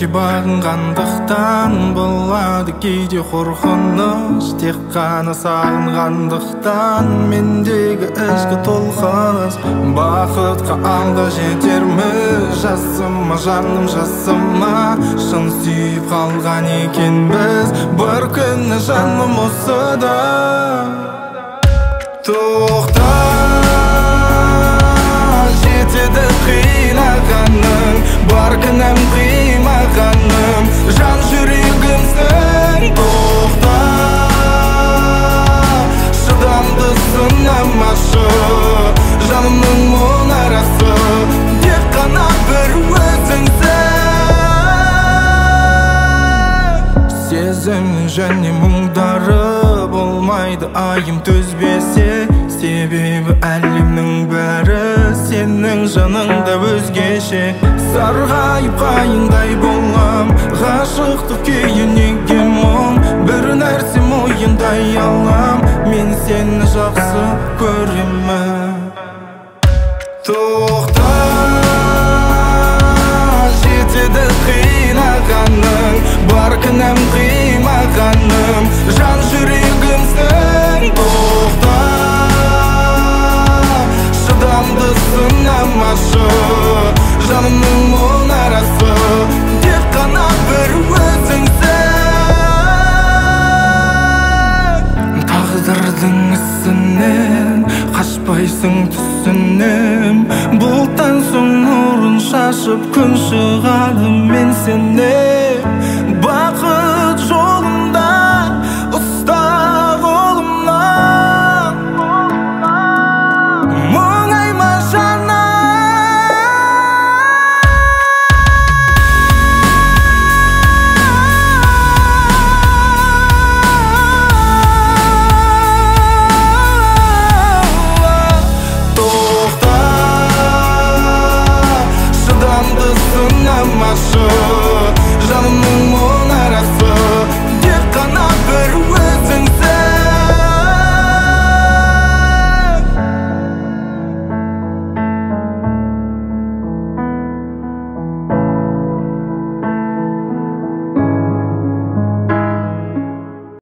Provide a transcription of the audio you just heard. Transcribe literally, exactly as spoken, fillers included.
жүрекке бағынғандықтан болады кейде қорқыныш, тек қана сағынғандықтан мендегі ішкі толқыныс. Бақытқа алда жетерміз, жасыма жаным жасыма, шын сүйіп қалған екенбіз бір күні жаным осыда. Тоқта, жетеді қинағаның, бар кінәм қимағаным, жан жүрегімсің. Тоқта, шыдамды сынамашы, жанымның мұнарасы, тек қана бір өзіңсің. Сезім және мұңдары болмайды айым төзбесе, себебі әлемнің бәрі сенің жаныңда өзгеше. Сарғайып қайыңдай болам, ғашықтық күйі неге мұң, бір нәрсе мойындай алам, мен сені жақсы көремін. Тоқта, жетеді қинағаның, бар кінәм қимағаным, жан жүрегімсің. Тоқта, шыдамды сынамашы, жанымның мұнарасы, тек қана бір өзіңсің. Тағдырдың ісінен қашпайсың түсінем, бұлттан соң нұрын шашып күн шығады, мен сен